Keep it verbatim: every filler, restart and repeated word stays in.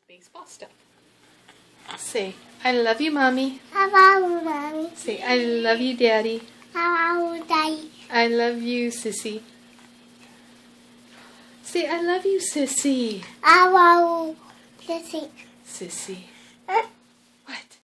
baseball stuff. Say, I love you, Mommy. I love you, Mommy. Say, I love you, Daddy. I love you, Daddy. I love you, Sissy. Say, I love you, Sissy. I love you, Sissy. Sissy.